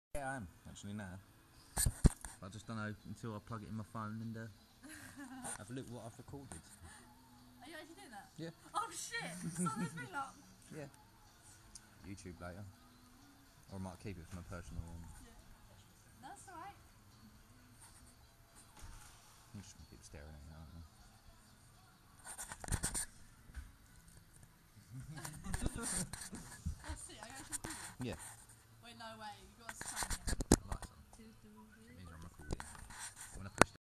Yeah, I am actually now. I just don't know until I plug it in my phone and have a look what I've recorded. Are you actually doing that? Yeah. Oh shit! Stop this thing up. Yeah. YouTube later. Or I might keep it for my personal one. Yeah. That's alright. I'm just gonna keep staring at it, aren't I? That's it. Are you actually recording? Yeah. Wait, no way. You got to sign it.